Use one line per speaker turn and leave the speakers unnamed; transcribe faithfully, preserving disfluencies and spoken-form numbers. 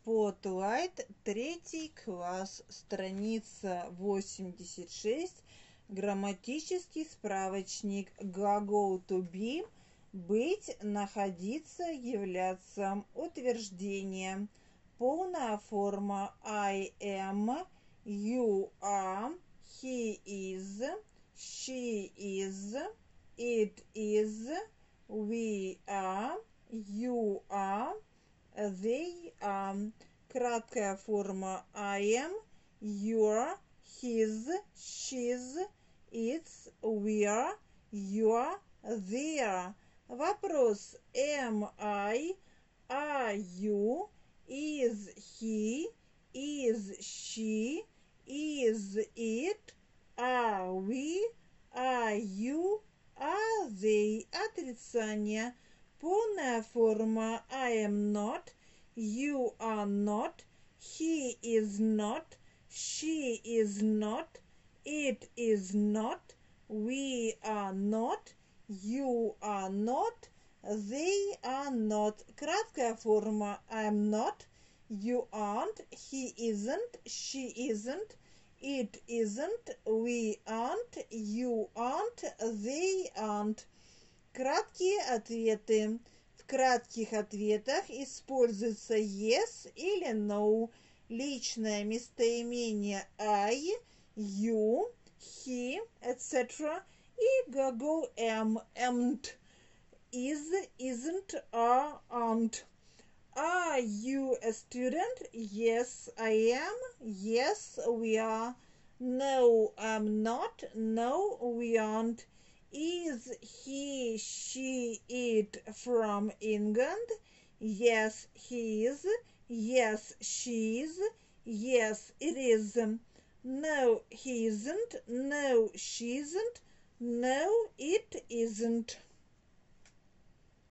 Spotlight, третий класс, страница восемьдесят шесть, грамматический справочник, глагол to be, быть, находиться, являться, утверждение, полная форма I am, you are, he is, she is, it is, we are, you are, they are. Краткая форма I am, your, his, she's, its, we're, your, their. Вопрос: am I, are you, is he, is she, is it, are we, are you, are they. Отрицание. Полная форма I am not, you are not, he is not, she is not, it is not, we are not, you are not, they are not. Краткая форма I am not, you aren't, he isn't, she isn't, it isn't, we aren't, you aren't, they aren't. Краткие ответы. В кратких ответах используется yes или no, личное местоимение I, you, he, et cetera и глагол am, amn't, is, isn't, are, aren't. Are you a student? Yes, I am. Yes, we are. No, I'm not. No, we aren't. Is he, she, it from England? Yes, he is. Yes, she is. Yes, it is. No, he isn't. No, she isn't. No, it isn't.